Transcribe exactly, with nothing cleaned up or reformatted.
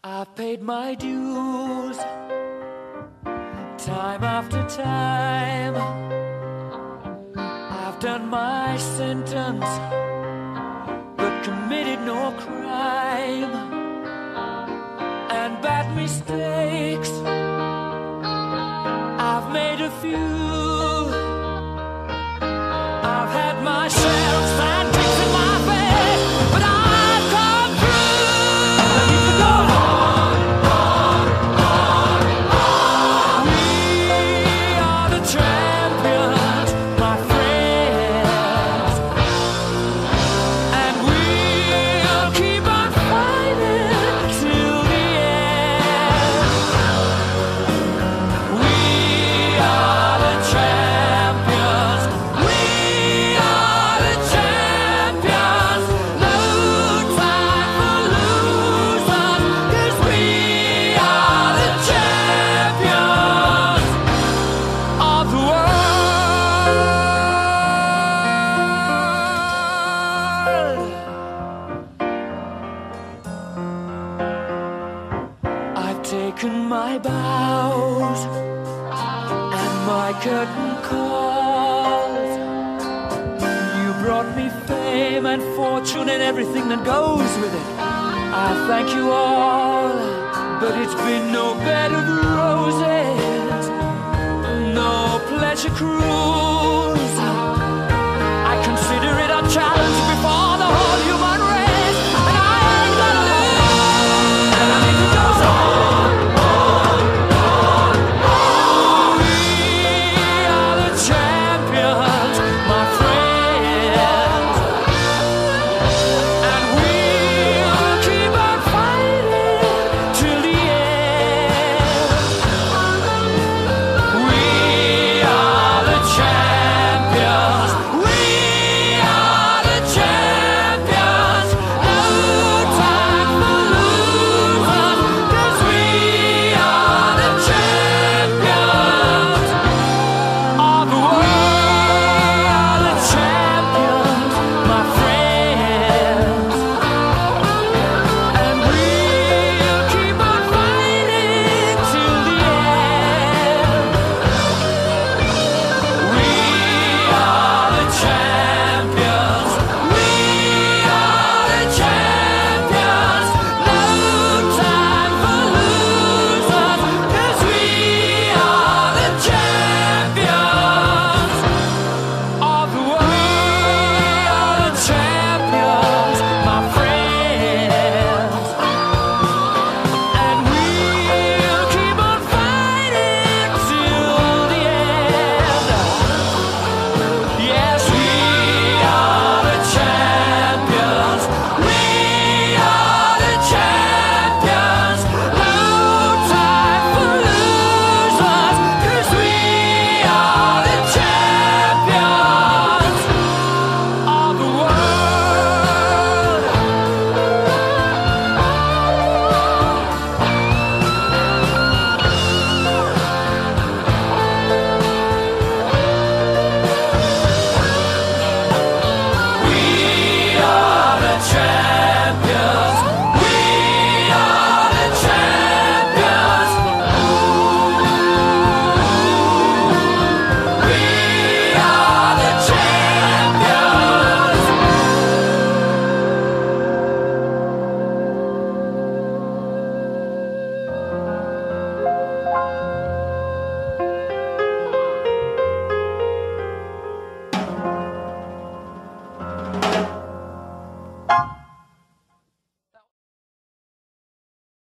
I've paid my dues, time after time. I've done my sentence, but committed no crime. And bad mistakes, I've made a few. I've had my share of sandpaper in my face, but I've come through. I need to go on, on, on, on. We are the champions, my friends, and we'll keep on fighting till the end. We are the champions. We are the champions. No time for losers, 'cause we are the champions of the world. I've taken my bows and my curtain calls. You brought me fame and fortune and everything that goes with it. I thank you all, but it's been no bed of roses, no pleasure cruise.